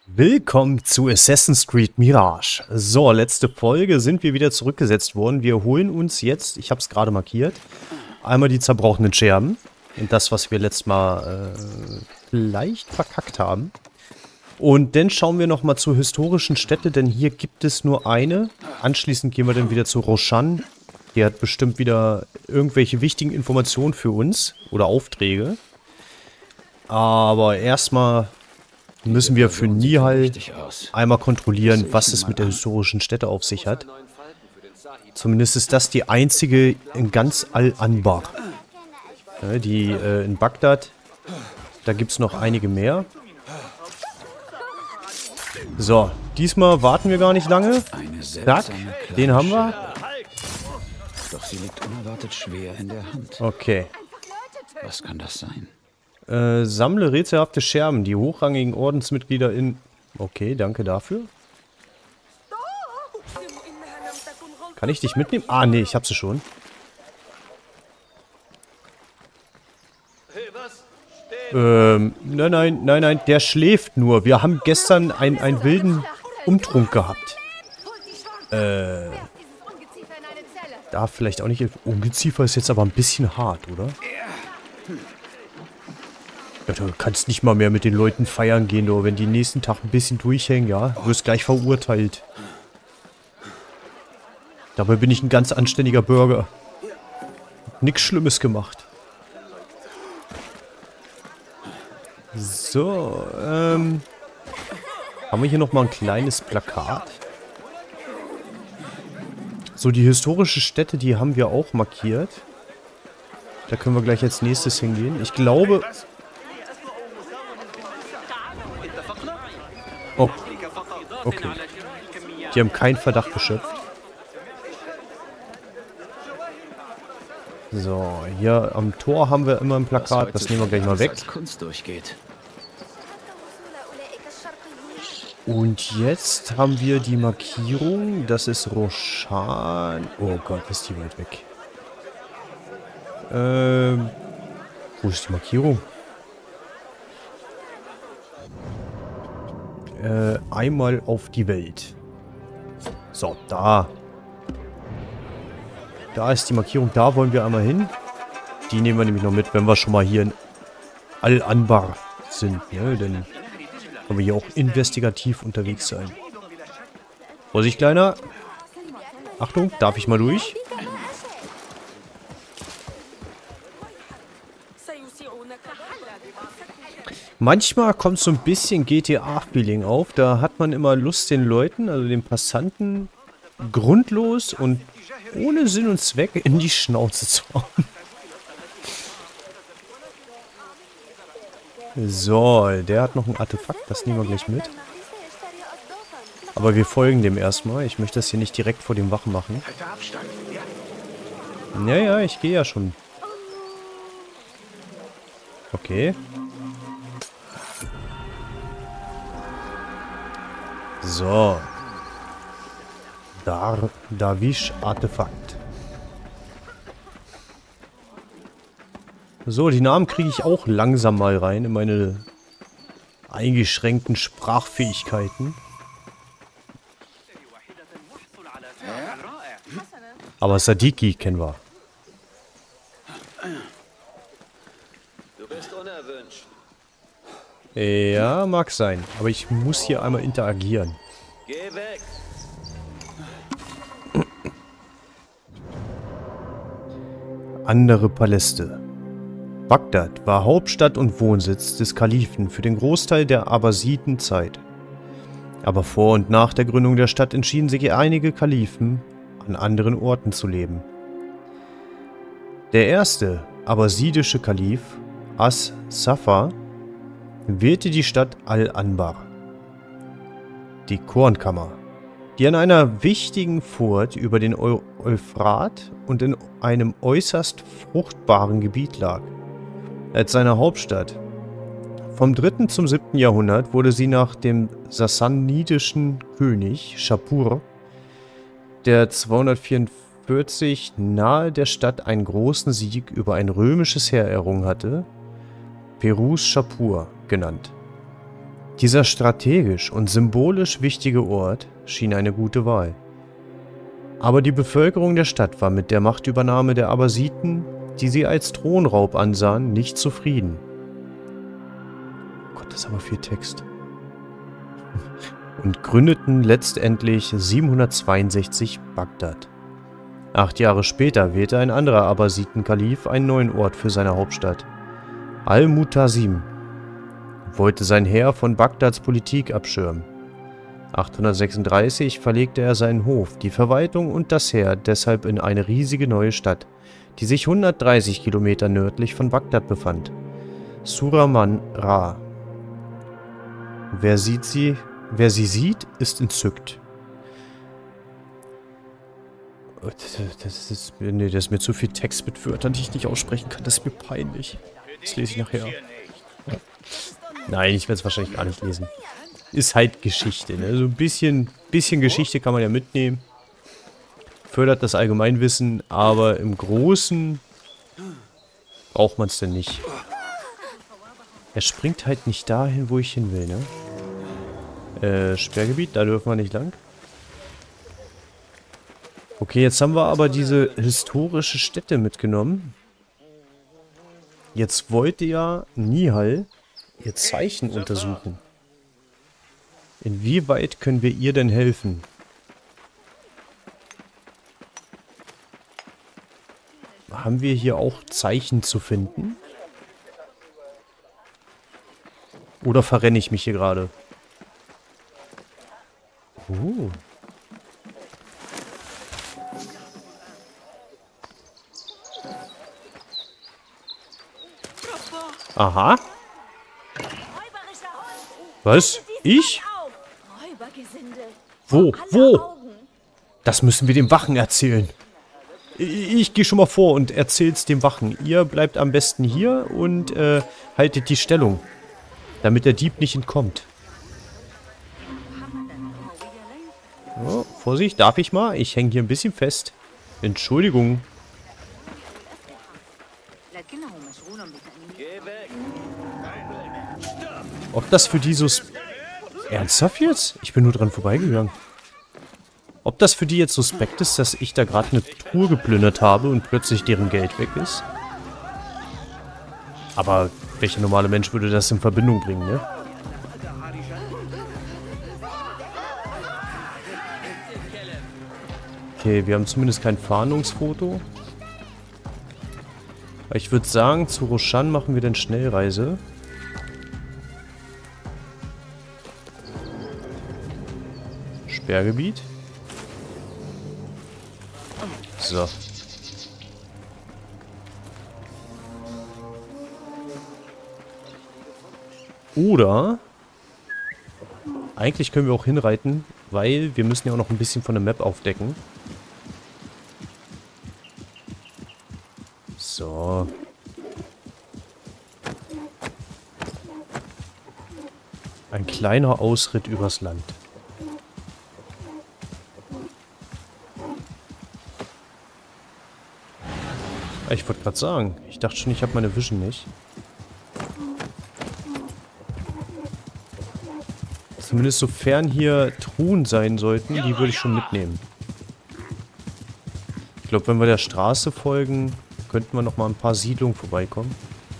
Willkommen zu Assassin's Creed Mirage. So, letzte Folge sind wir wieder zurückgesetzt worden. Wir holen uns jetzt, ich habe es gerade markiert, einmal die zerbrochenen Scherben. Und das, was wir letztes Mal leicht verkackt haben. Und dann schauen wir nochmal zur historischen Stätte, denn hier gibt es nur eine. Anschließend gehen wir dann wieder zu Roshan. Die hat bestimmt wieder irgendwelche wichtigen Informationen für uns oder Aufträge. Aber erstmal müssen wir für Nihal einmal kontrollieren, was es mit der historischen Stätte auf sich hat. Zumindest ist das die einzige in ganz Al-Anbar. Ja, die in Bagdad, da gibt es noch einige mehr. So, diesmal warten wir gar nicht lange. Zack, den haben wir. Doch sie liegt unerwartet schwer in der Hand. Okay. Was kann das sein? Sammle rätselhafte Scherben, die hochrangigen Ordensmitglieder in... Okay, danke dafür. Kann ich dich mitnehmen? Ah, nee, ich hab sie schon. Nein, der schläft nur. Wir haben gestern einen wilden Umtrunk gehabt. Da vielleicht auch nicht... Ungeziefer ist jetzt aber ein bisschen hart, oder? Ja, du kannst nicht mal mehr mit den Leuten feiern gehen, oder wenn die nächsten Tag ein bisschen durchhängen, ja. Du wirst gleich verurteilt. Dabei bin ich ein ganz anständiger Bürger. Nichts Schlimmes gemacht. So, haben wir hier nochmal ein kleines Plakat. So, die historische Stätte, die haben wir auch markiert. Da können wir gleich als nächstes hingehen. Ich glaube... Oh, okay. Die haben keinen Verdacht geschöpft. So, hier am Tor haben wir immer ein Plakat. Das nehmen wir gleich mal weg. Und jetzt haben wir die Markierung. Das ist Roshan. Oh Gott, ist die weit weg. Wo ist die Markierung? Einmal auf die Welt. So, da. Da ist die Markierung. Da wollen wir einmal hin. Die nehmen wir nämlich noch mit, wenn wir schon mal hier in Al-Anbar sind. Ne? Dann können wir hier auch investigativ unterwegs sein. Vorsicht, Kleiner. Achtung, darf ich mal durch? Manchmal kommt so ein bisschen GTA-Feeling auf. Da hat man immer Lust, den Leuten, also den Passanten, grundlos und ohne Sinn und Zweck in die Schnauze zu hauen. So, der hat noch ein Artefakt. Das nehmen wir gleich mit. Aber wir folgen dem erstmal. Ich möchte das hier nicht direkt vor dem Wachen machen. Ja, ich gehe ja schon. Okay. So. Darwish-Artefakt. So, die Namen kriege ich auch langsam mal rein in meine eingeschränkten Sprachfähigkeiten. Aber Sadiki kennen wir. Du bist unerwünscht. Ja, mag sein. Aber ich muss hier einmal interagieren. Geh weg. Andere Paläste. Bagdad war Hauptstadt und Wohnsitz des Kalifen für den Großteil der Abbasidenzeit. Aber vor und nach der Gründung der Stadt entschieden sich einige Kalifen, an anderen Orten zu leben. Der erste abbasidische Kalif, As-Saffah, wählte die Stadt Al-Anbar, die Kornkammer, die an einer wichtigen Furt über den Euphrat und in einem äußerst fruchtbaren Gebiet lag, als seine Hauptstadt. Vom 3. zum 7. Jahrhundert wurde sie nach dem sassanidischen König Schapur, der 244 nahe der Stadt einen großen Sieg über ein römisches Heer errungen hatte, Perus Schapur genannt. Dieser strategisch und symbolisch wichtige Ort schien eine gute Wahl. Aber die Bevölkerung der Stadt war mit der Machtübernahme der Abbasiden, die sie als Thronraub ansahen, nicht zufrieden. Gott, das ist aber viel Text. Und gründeten letztendlich 762 Bagdad. 8 Jahre später wählte ein anderer Abbasiden-Kalif einen neuen Ort für seine Hauptstadt. Al-Mutasim wollte sein Heer von Bagdads Politik abschirmen. 836 verlegte er seinen Hof, die Verwaltung und das Heer deshalb in eine riesige neue Stadt, die sich 130 Kilometer nördlich von Bagdad befand. Suraman-Ra. Wer sie sieht, ist entzückt. Das ist mir zu viel Text mit Wörtern, die ich nicht aussprechen kann. Das ist mir peinlich. Das lese ich nachher. Nein, ich werde es wahrscheinlich gar nicht lesen. Ist halt Geschichte, ne? So ein bisschen Geschichte kann man ja mitnehmen. Fördert das Allgemeinwissen, aber im Großen braucht man es denn nicht. Er springt halt nicht dahin, wo ich hin will, ne? Sperrgebiet, da dürfen wir nicht lang. Okay, jetzt haben wir aber diese historische Stätte mitgenommen. Jetzt wollte ja Nihal ihr Zeichen untersuchen. Inwieweit können wir ihr denn helfen? Haben wir hier auch Zeichen zu finden? Oder verrenne ich mich hier gerade? Oh. Aha. Was? Ich? Wo? Wo? Das müssen wir dem Wachen erzählen. Ich gehe schon mal vor und erzähl's dem Wachen. Ihr bleibt am besten hier und haltet die Stellung, damit der Dieb nicht entkommt. Oh, Vorsicht, darf ich mal? Ich hänge hier ein bisschen fest. Entschuldigung. Ob das für die so... Ernsthaft jetzt? Ich bin nur dran vorbeigegangen. Ob das für die jetzt suspekt ist, dass ich da gerade eine Truhe geplündert habe und plötzlich deren Geld weg ist? Aber welcher normale Mensch würde das in Verbindung bringen, ne? Okay, wir haben zumindest kein Fahndungsfoto. Ich würde sagen, zu Roshan machen wir dann Schnellreise. Sperrgebiet. So. Oder eigentlich können wir auch hinreiten, weil wir müssen ja auch noch ein bisschen von der Map aufdecken. So. Ein kleiner Ausritt übers Land. Ich wollte gerade sagen, ich dachte schon, ich habe meine Vision nicht. Zumindest sofern hier Truhen sein sollten, die würde ich schon mitnehmen. Ich glaube, wenn wir der Straße folgen, könnten wir noch mal ein paar Siedlungen vorbeikommen.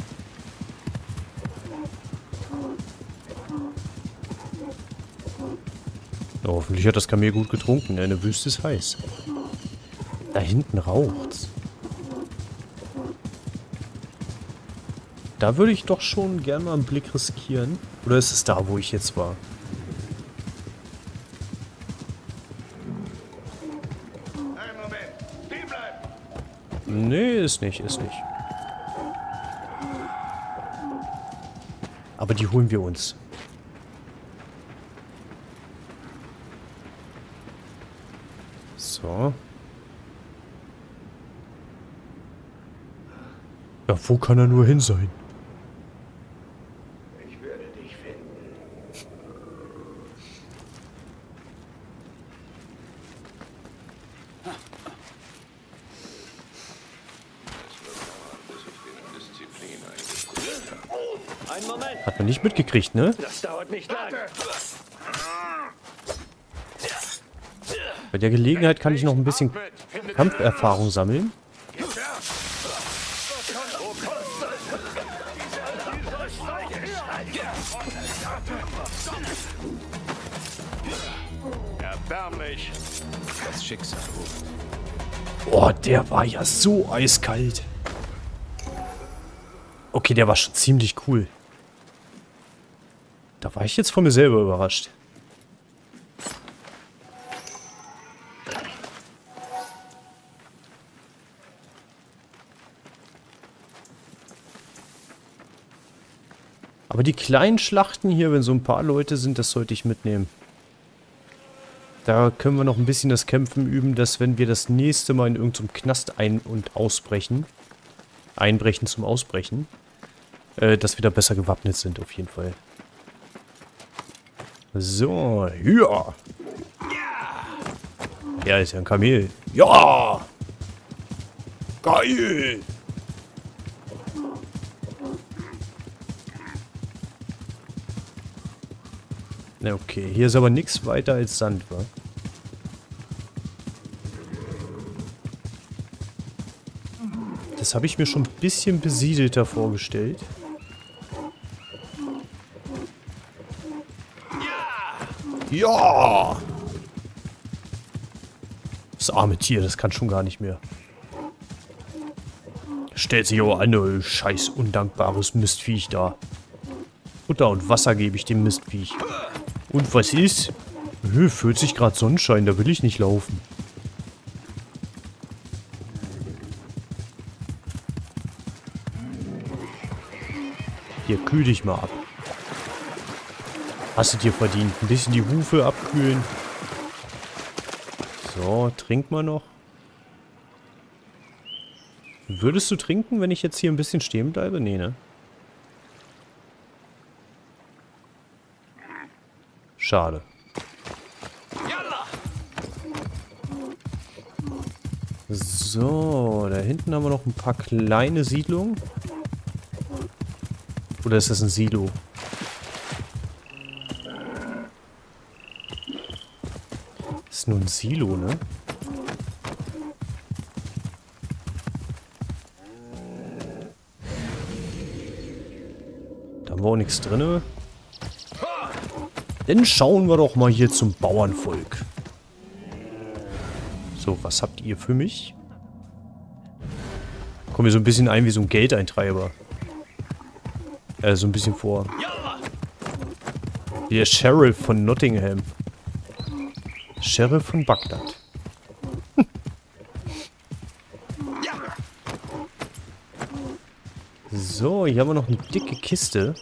Ja, hoffentlich hat das Kamel gut getrunken, denn eine Wüste ist heiß. Da hinten raucht's. Da würde ich doch schon gerne mal einen Blick riskieren. Oder ist es da, wo ich jetzt war? Nee, ist nicht, ist nicht. Aber die holen wir uns. So. Ja, wo kann er nur hin sein? Ich werde dich finden. Einen Moment. Hat man nicht mitgekriegt, ne? Das dauert nicht lang. Bei der Gelegenheit kann ich noch ein bisschen Kampferfahrung sammeln. Erbärmlich. Das Schicksal ruft. Oh, der war ja so eiskalt. Okay, der war schon ziemlich cool. Da war ich jetzt von mir selber überrascht. Aber die kleinen Schlachten hier, wenn so ein paar Leute sind, das sollte ich mitnehmen. Da können wir noch ein bisschen das Kämpfen üben, dass wenn wir das nächste Mal in irgendeinem Knast ein- und ausbrechen, einbrechen zum Ausbrechen, dass wir da besser gewappnet sind, auf jeden Fall. So, ja. Ja, ist ja ein Kamel. Ja! Geil! Na okay, hier ist aber nichts weiter als Sand, wa? Das habe ich mir schon ein bisschen besiedelter vorgestellt. Ja! Das arme Tier, das kann schon gar nicht mehr. Stellt sich aber an, oh, scheiß undankbares Mistviech da. Futter und Wasser gebe ich dem Mistviech. Und was ist? 40 Grad Sonnenschein, da will ich nicht laufen. Hier, kühl dich mal ab. Hast du dir verdient. Ein bisschen die Hufe abkühlen. So, trink mal noch. Würdest du trinken, wenn ich jetzt hier ein bisschen stehen bleibe? Nee, ne? Schade. So, da hinten haben wir noch ein paar kleine Siedlungen. Oder ist das ein Silo? Das ist nur ein Silo, ne? Da haben wir auch nichts drin. Dann schauen wir doch mal hier zum Bauernvolk. So, was habt ihr für mich? Kommt mir so ein bisschen ein wie so ein Geldeintreiber. So ein bisschen vor. Der Sheriff von Nottingham. Sheriff von Bagdad. So, hier haben wir noch eine dicke Kiste.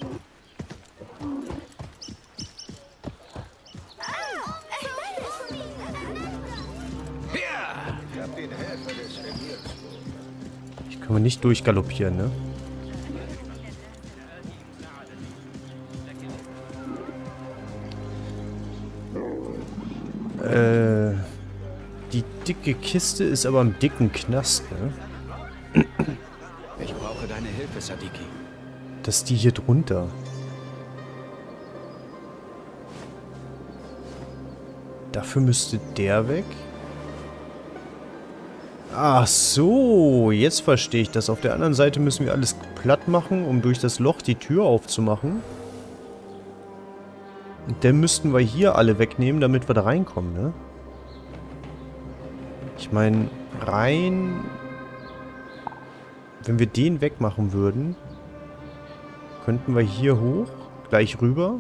Hier können wir nicht durchgaloppieren, ne? Die dicke Kiste ist aber im dicken Knast, ne? Ich brauche deine Hilfe, Sadiki. Das ist die hier drunter. Dafür müsste der weg. Ach so, jetzt verstehe ich das. Auf der anderen Seite müssen wir alles platt machen, um durch das Loch die Tür aufzumachen. Und dann müssten wir hier alle wegnehmen, damit wir da reinkommen, ne? Ich meine, rein... Wenn wir den wegmachen würden, könnten wir hier hoch, gleich rüber,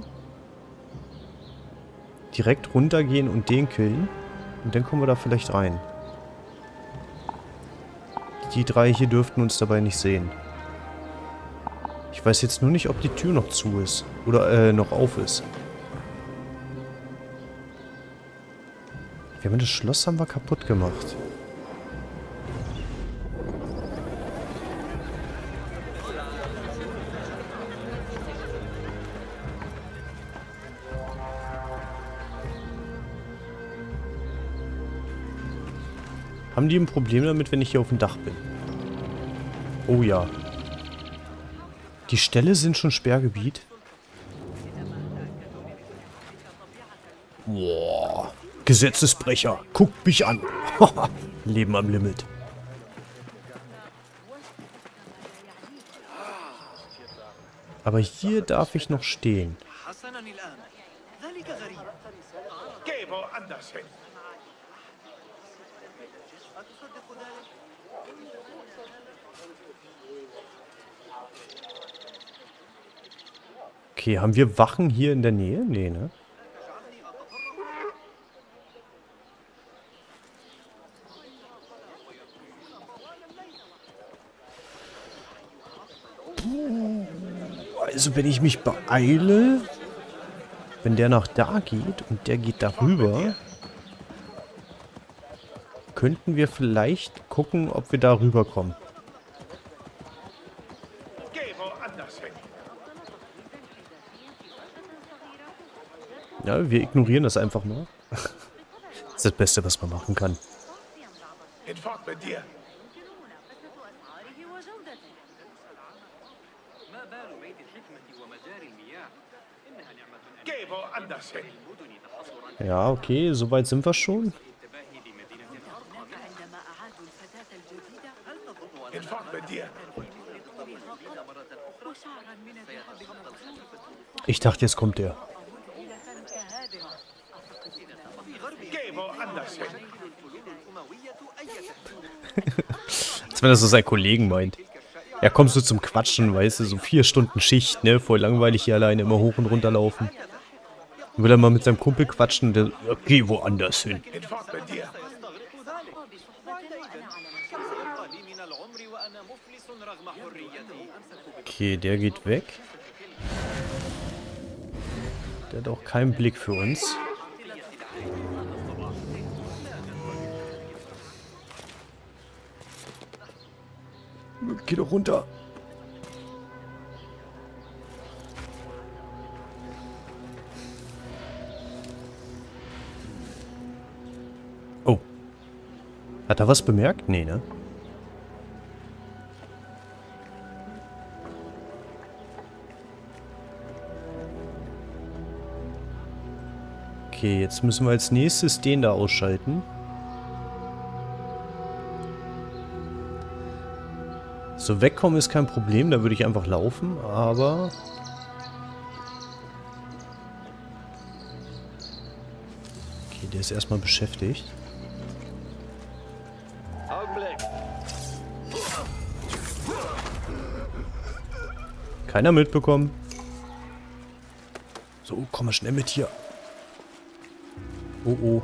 direkt runtergehen und den killen. Und dann kommen wir da vielleicht rein. Die drei hier dürften uns dabei nicht sehen. Ich weiß jetzt nur nicht, ob die Tür noch zu ist. Oder, noch auf ist. Wir haben das Schloss haben wir kaputt gemacht. Haben die ein Problem damit, wenn ich hier auf dem Dach bin? Oh ja. Die Ställe sind schon Sperrgebiet. Boah. Gesetzesbrecher. Guckt mich an. Leben am Limit. Aber hier darf ich noch stehen. Geh woanders hin. Okay, haben wir Wachen hier in der Nähe? Nee, ne? Also wenn ich mich beeile, wenn der nach da geht und der geht darüber, könnten wir vielleicht gucken, ob wir da rüberkommen. Geh woanders hin. Ja, wir ignorieren das einfach mal. Das ist das Beste, was man machen kann. Hinfort mit dir. Geh woanders hin. Ja, okay, soweit sind wir schon. Hinfort mit dir. Ich dachte, jetzt kommt der. Geh woanders hin. Als wenn er so seinen Kollegen meint. Ja, kommst du zum Quatschen, weißt du, so 4 Stunden Schicht, ne? Voll langweilig hier alleine immer hoch und runter laufen. Dann will er mal mit seinem Kumpel quatschen, der, ja, geh woanders hin. Hinfort mit dir. Okay, der geht weg. Der hat auch keinen Blick für uns. Geh doch runter. Oh. Hat er was bemerkt? Nee, ne? Okay, jetzt müssen wir als nächstes den da ausschalten. So, wegkommen ist kein Problem, da würde ich einfach laufen, aber... Okay, der ist erstmal beschäftigt. Augenblick. Keiner mitbekommen. So, komm mal schnell mit hier. Oh, oh.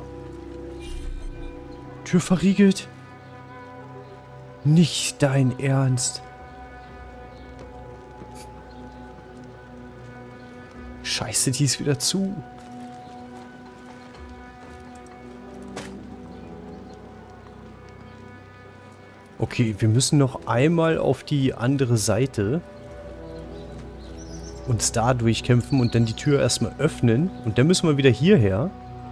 Tür verriegelt. Nicht dein Ernst. Scheiße, die ist wieder zu. Okay, wir müssen noch einmal auf die andere Seite uns da durchkämpfen und dann die Tür erstmal öffnen. Und dann müssen wir wieder hierher.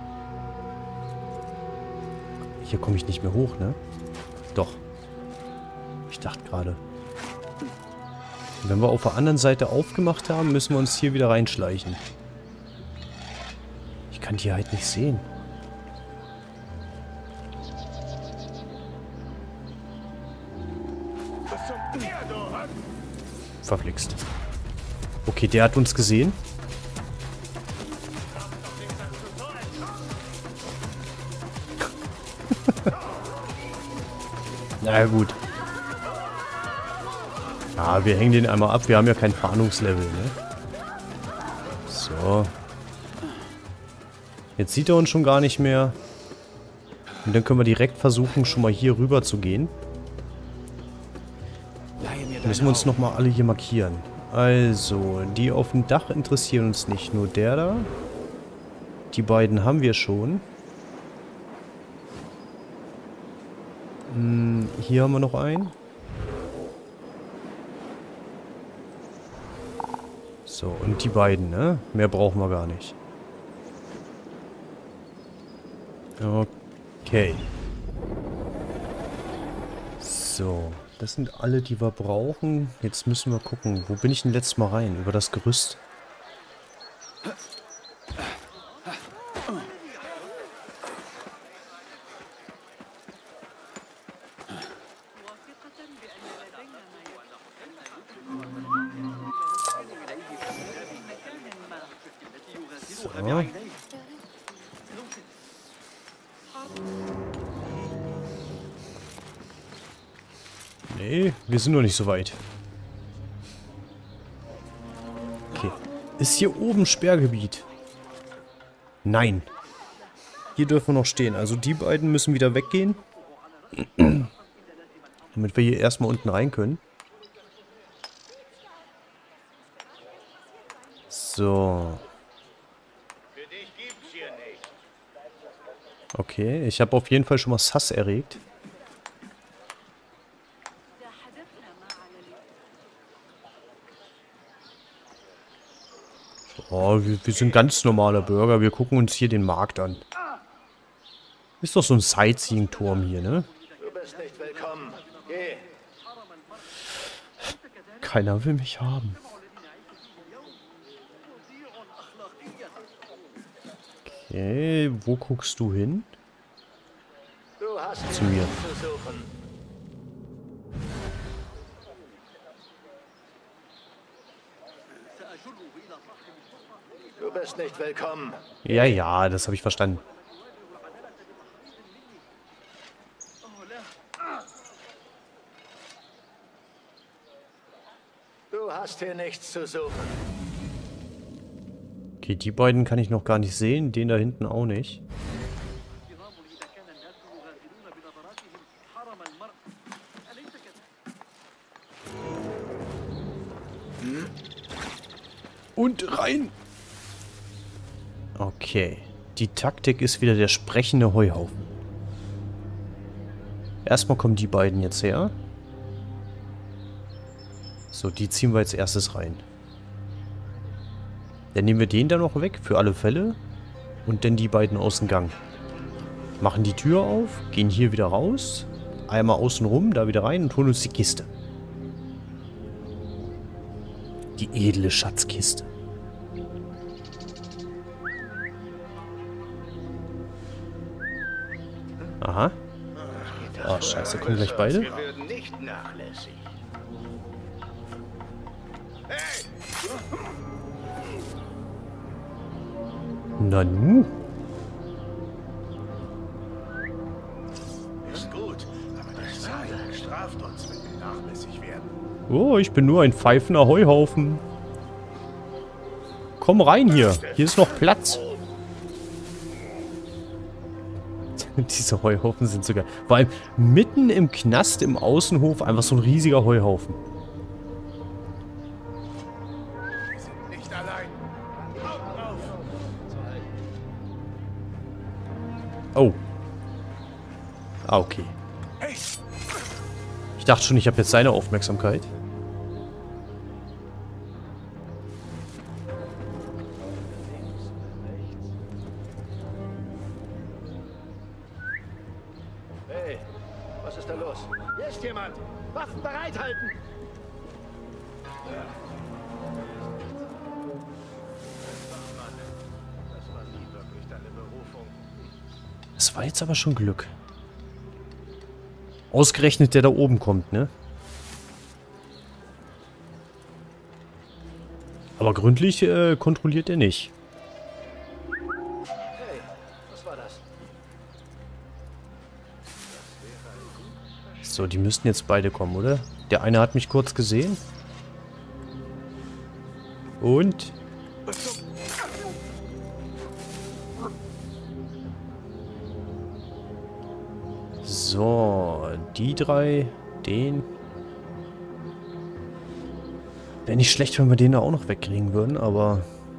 Hier komme ich nicht mehr hoch, ne? Doch. Ich dachte gerade. Wenn wir auf der anderen Seite aufgemacht haben, müssen wir uns hier wieder reinschleichen. Ich kann die halt nicht sehen. Verflixt. Okay, der hat uns gesehen. Na gut. Ja, wir hängen den einmal ab. Wir haben ja kein Fahndungslevel, ne? So. Jetzt sieht er uns schon gar nicht mehr. Und dann können wir direkt versuchen, schon mal hier rüber zu gehen. Müssen wir uns nochmal alle hier markieren. Also, die auf dem Dach interessieren uns nicht. Nur der da. Die beiden haben wir schon. Hier haben wir noch einen. So, und die beiden, ne? Mehr brauchen wir gar nicht. Okay. So, Das sind alle, die wir brauchen. Jetzt müssen wir gucken. Wo bin ich denn letztes Mal rein? Über das Gerüst. So. Nee, wir sind noch nicht so weit. Okay. Ist hier oben Sperrgebiet? Nein. Hier dürfen wir noch stehen. Also die beiden müssen wieder weggehen. Damit wir hier erstmal unten rein können. So. Okay, ich habe auf jeden Fall schon mal Sass erregt. Oh, wir sind ganz normale Bürger. Wir gucken uns hier den Markt an. Ist doch so ein Sightseeing-Turm hier, ne? Du bist nicht willkommen. Geh. Keiner will mich haben. Okay, wo guckst du hin? Du hast Zu mir. nichts zu suchen. Du bist nicht willkommen. Ja, ja, das habe ich verstanden. Du hast hier nichts zu suchen. Okay, die beiden kann ich noch gar nicht sehen. Den da hinten auch nicht. Und rein! Okay. Die Taktik ist wieder der sprechende Heuhaufen. Erstmal kommen die beiden jetzt her. So, die ziehen wir als erstes rein. Dann nehmen wir den da noch weg, für alle Fälle. Und dann die beiden aus dem Gang. Machen die Tür auf, gehen hier wieder raus. Einmal außen rum, da wieder rein und holen uns die Kiste. Die edle Schatzkiste. Aha. Oh, scheiße, kommen gleich beide. Wir werden nicht nachlässig. Na nu. Ist gut, aber der Satan straft uns, wenn wir nachlässig werden. Oh, ich bin nur ein pfeifender Heuhaufen. Komm rein hier. Hier ist noch Platz. Diese Heuhaufen sind sogar... Vor allem mitten im Knast im Außenhof einfach so ein riesiger Heuhaufen. Wir sind nicht allein. Augen auf! Oh. Ah, okay. Hey! Ich dachte schon, ich habe jetzt seine Aufmerksamkeit. Hey, was ist da los? Hier ist jemand. Waffen bereithalten. Das war nie wirklich deine Berufung. Das war jetzt aber schon Glück. Ausgerechnet der da oben kommt, ne? Aber gründlich kontrolliert er nicht. Hey, was war das? So, die müssten jetzt beide kommen, oder? Der eine hat mich kurz gesehen. Und... So, die drei, den... Wäre nicht schlecht, wenn wir den da auch noch wegkriegen würden, aber...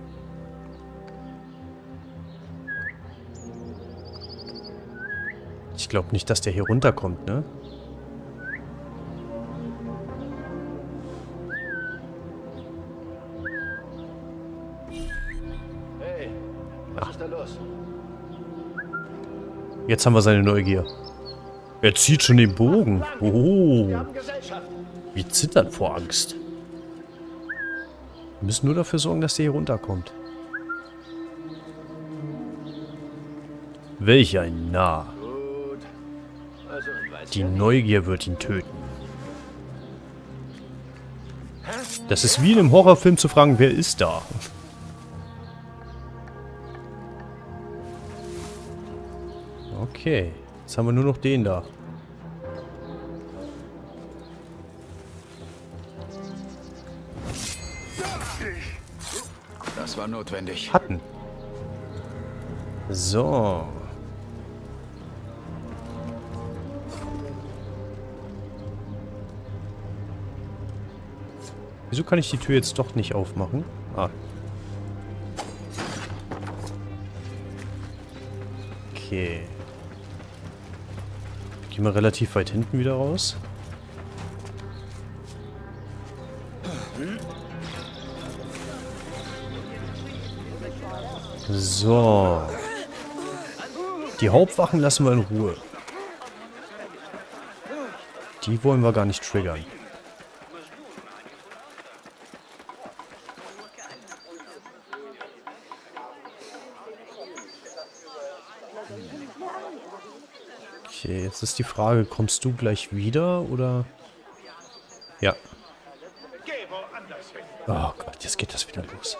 Ich glaube nicht, dass der hier runterkommt, ne? Hey, was ist da los? Jetzt haben wir seine Neugier. Er zieht schon den Bogen. Oh. Wir haben Gesellschaft. Wir zittern vor Angst. Wir müssen nur dafür sorgen, dass der hier runterkommt. Welch ein Narr. Gut. Also, weiß Die ja nicht. Neugier wird ihn töten. Das ist wie in einem Horrorfilm zu fragen, wer ist da? Okay, jetzt haben wir nur noch den da. Das war notwendig. Hatten. So. Wieso kann ich die Tür jetzt doch nicht aufmachen? Ah. Okay. Gehen wir relativ weit hinten wieder raus. So. Die Hauptwachen lassen wir in Ruhe. Die wollen wir gar nicht triggern. Okay, jetzt ist die Frage, kommst du gleich wieder oder? Ja. Geh woanders hin. Oh Gott, jetzt geht das wieder los.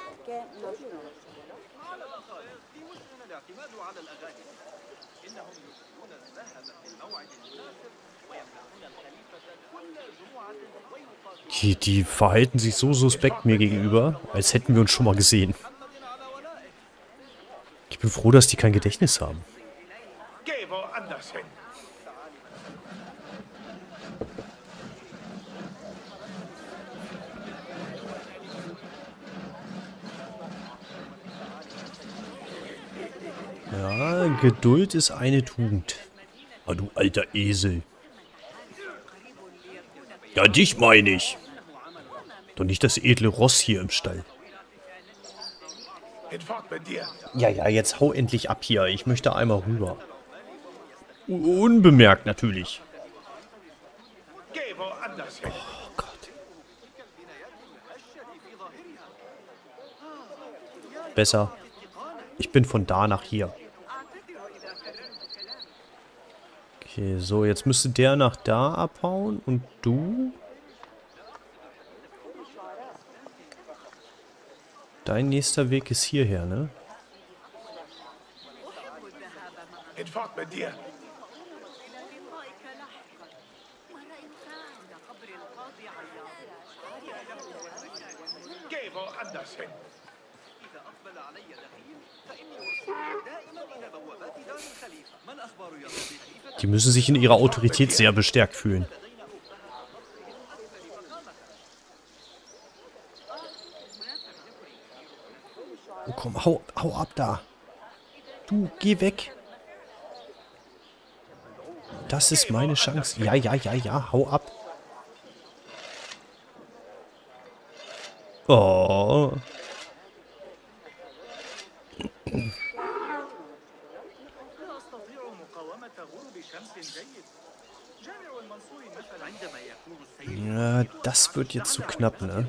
Die verhalten sich so suspekt mir gegenüber, als hätten wir uns schon mal gesehen. Ich bin froh, dass die kein Gedächtnis haben. Geh woanders hin. Ja, Geduld ist eine Tugend. Ah, du alter Esel. Ja, dich meine ich. Doch nicht das edle Ross hier im Stall. Hinfort mit dir. Ja, jetzt hau endlich ab hier. Ich möchte einmal rüber. Unbemerkt natürlich. Geh woanders hin. Oh Gott. Besser. Ich bin von da nach hier. Okay, so, jetzt müsste der nach da abhauen und du? Dein nächster Weg ist hierher, ne? Hinfort mit dir. Geh woanders hin. Die müssen sich in ihrer Autorität sehr bestärkt fühlen. Oh komm, hau ab da. Du, geh weg. Das ist meine Chance. Ja, hau ab. Oh. Ja, das wird jetzt zu knapp, ne?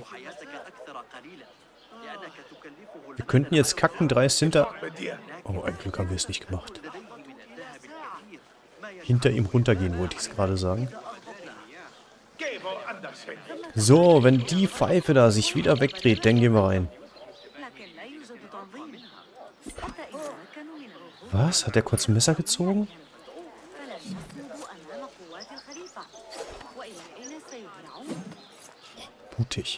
Wir könnten jetzt kacken dreist hinter... Mit dir. Oh, ein Glück haben wir es nicht gemacht. Hinter ihm runtergehen, wollte ich es gerade sagen. Geh woanders hin. So, wenn die Pfeife da sich wieder wegdreht, dann gehen wir rein. Was? Hat der kurz ein Messer gezogen? Mutig.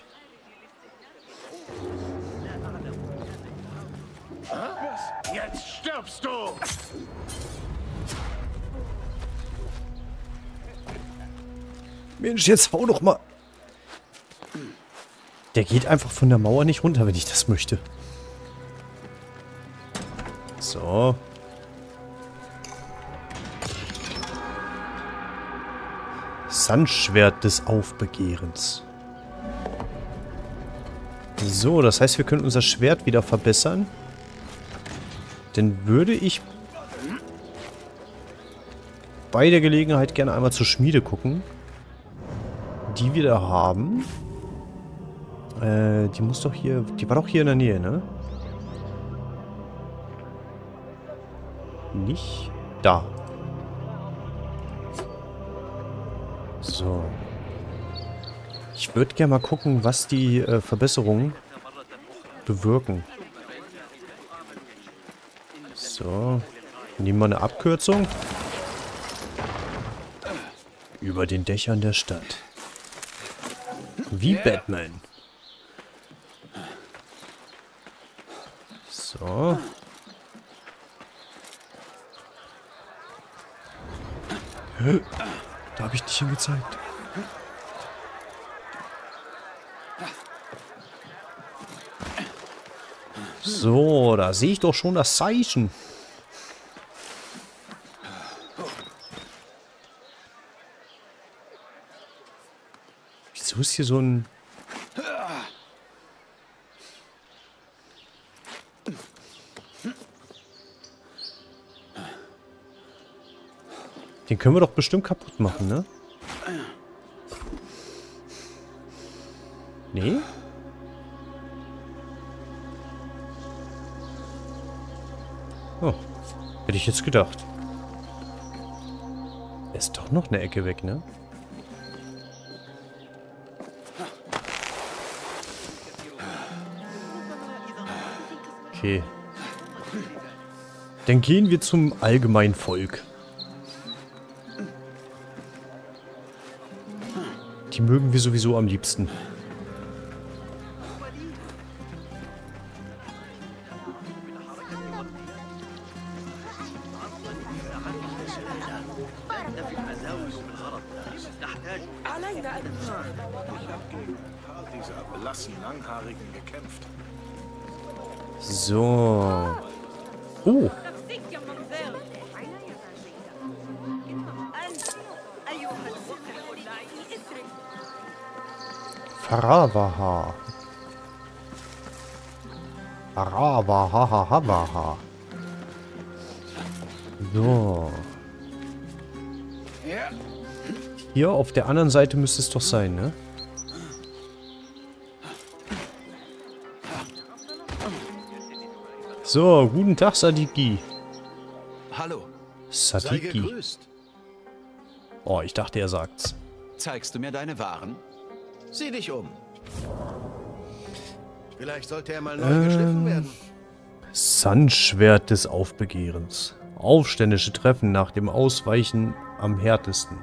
Jetzt stirbst du. Mensch, jetzt hau doch mal. Der geht einfach von der Mauer nicht runter, wenn ich das möchte. So. Sandschwert des Aufbegehrens. So, das heißt, wir können unser Schwert wieder verbessern. Dann würde ich bei der Gelegenheit gerne einmal zur Schmiede gucken. Die wir da haben. Die muss doch hier... Die war doch hier in der Nähe, ne? Nicht da. So. Ich würde gerne mal gucken, was die Verbesserungen bewirken. So. Nehmen wir eine Abkürzung. Über den Dächern der Stadt. Wie Batman. So. Da habe ich dich hingezeigt. So, da sehe ich doch schon das Zeichen. Wieso ist hier so ein... Den können wir doch bestimmt kaputt machen, ne? Nee? Oh, hätte ich jetzt gedacht. Ist doch noch eine Ecke weg, ne? Okay. Dann gehen wir zum allgemeinen Volk. Die mögen wir sowieso am liebsten. Dieser blassen Langhaarigen gekämpft. So. Oh. Faravaha. Faravaha. So. Hier auf der anderen Seite müsste es doch sein, ne? So, guten Tag, Sadiki. Hallo. Sei Sadiki. gegrüßt. Oh, ich dachte, er sagt's. Zeigst du mir deine Waren? Sieh dich um. Vielleicht sollte er mal neu geschliffen werden. Sandschwert des Aufbegehrens. Aufständische Treffen nach dem Ausweichen am härtesten.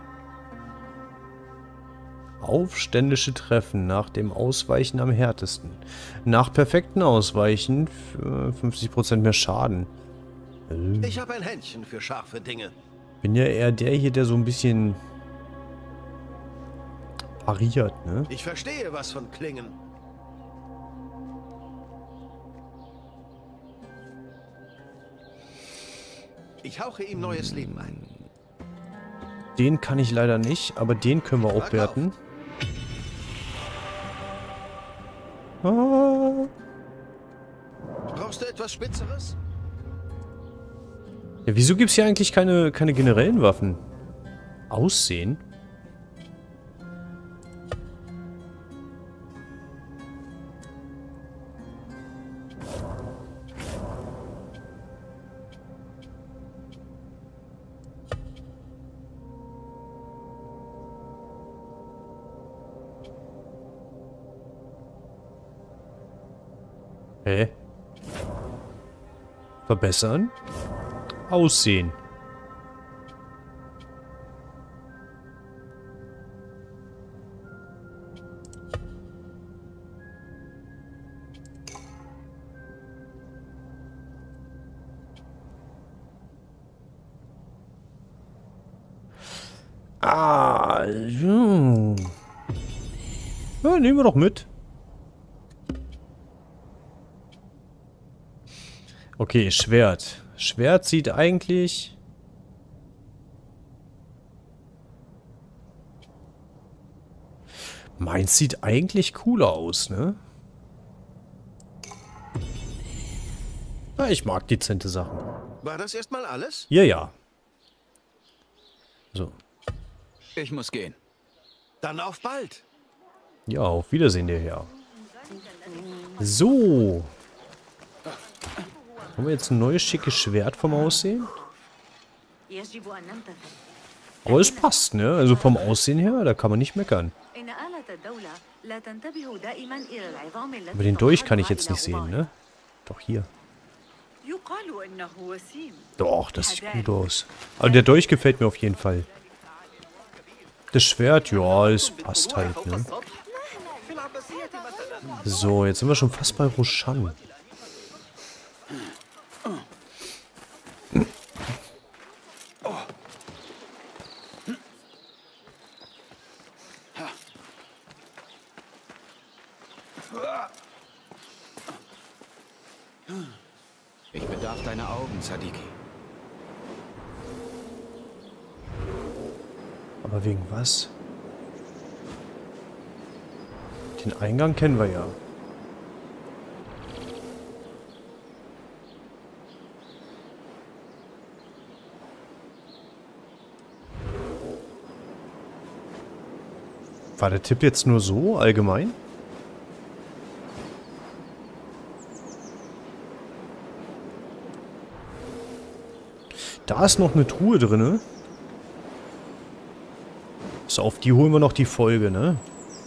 Aufständische Treffen nach dem Ausweichen am härtesten. Nach perfekten Ausweichen 50% mehr Schaden. Ich habe ein Händchen für scharfe Dinge. Bin ja eher der hier, der so ein bisschen pariert, ne? Ich verstehe was von Klingen. Ich hauche ihm neues Leben ein. Den kann ich leider nicht, aber den können wir aufwerten. Ah. Brauchst du etwas Spitzeres? Ja, wieso gibt es hier eigentlich keine generellen Waffen? Aussehen? Hä? Verbessern? Aussehen. Ah, ja, nehmen wir doch mit. Okay, Schwert. Schwert sieht eigentlich... Meins sieht eigentlich cooler aus, ne? Ja, ich mag dezente Sachen. War das erstmal alles? Ja, ja. So. Ich muss gehen. Dann auf bald. Ja, auf Wiedersehen, der Herr. So. Haben wir jetzt ein neues schickes Schwert vom Aussehen? Aber es passt, ne? Also vom Aussehen her, da kann man nicht meckern. Aber den Dolch kann ich jetzt nicht sehen, ne? Doch, hier. Doch, das sieht gut aus. Aber der Dolch gefällt mir auf jeden Fall. Das Schwert, ja, es passt halt, ne? So, jetzt sind wir schon fast bei Roshan. Ich bedarf deiner Augen, Sadiki. Aber wegen was? Den Eingang kennen wir ja. War der Tipp jetzt nur so, allgemein? Da ist noch eine Truhe drin. So, auf die holen wir noch die Folge, ne?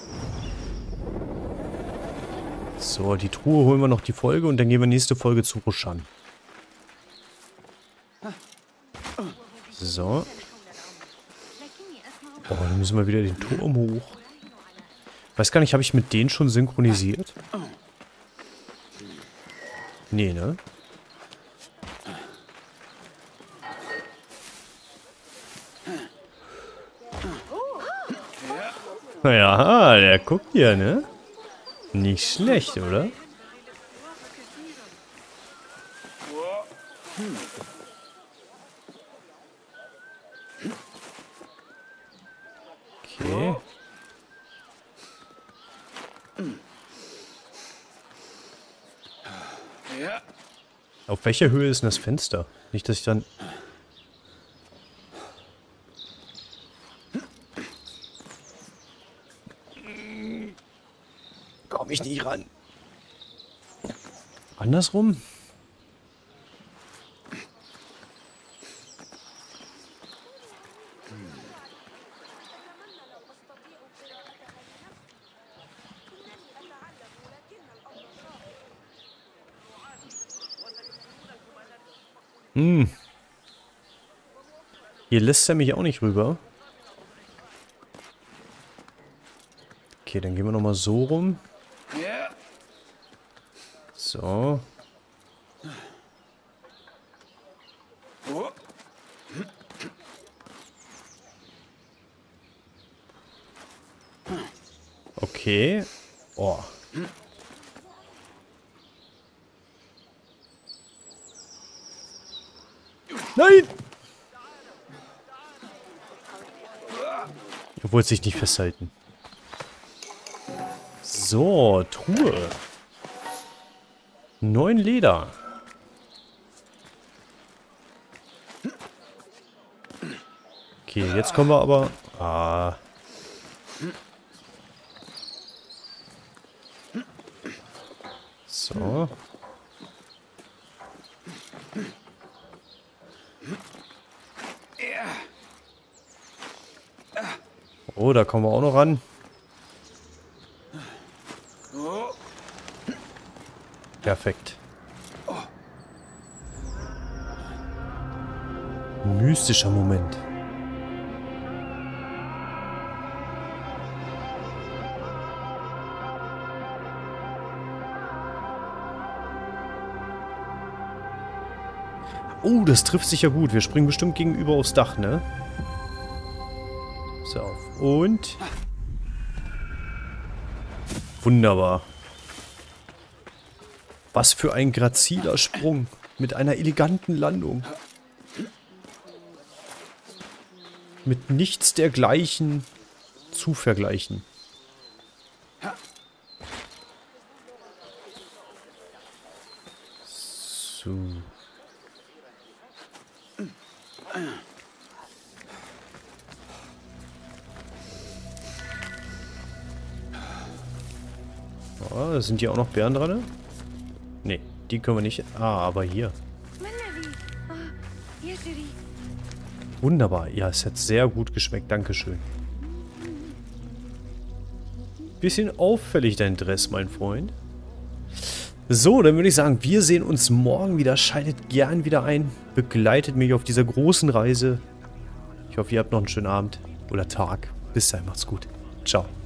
So, die Truhe holen wir noch die Folge und dann gehen wir nächste Folge zu Roshan. So. Oh, dann müssen wir wieder den Turm hoch. Weiß gar nicht, habe ich mit denen schon synchronisiert? Nee, ne? Naja, der guckt hier, ne? Nicht schlecht, oder? Okay. Auf welcher Höhe ist denn das Fenster? Nicht, dass ich dann... Komm ich nicht ran. Andersrum? Hier lässt er mich auch nicht rüber. Okay, dann gehen wir nochmal so rum. So. Okay. Oh. Nein! Er wollte sich nicht festhalten. So, Truhe. 9 Leder. Okay, jetzt kommen wir aber... Ah. So. Oh, da kommen wir auch noch ran. Perfekt. Mystischer Moment. Oh, das trifft sich ja gut. Wir springen bestimmt gegenüber aufs Dach, ne? So, und... Wunderbar. Was für ein graziler Sprung. Mit einer eleganten Landung. Mit nichts dergleichen zu vergleichen. So. Sind hier auch noch Bären dran? Ne, die können wir nicht... Ah, aber hier. Wunderbar. Ja, es hat sehr gut geschmeckt. Dankeschön. Bisschen auffällig dein Dress, mein Freund. So, dann würde ich sagen, wir sehen uns morgen wieder. Schaltet gern wieder ein. Begleitet mich auf dieser großen Reise. Ich hoffe, ihr habt noch einen schönen Abend oder Tag. Bis dahin, macht's gut. Ciao.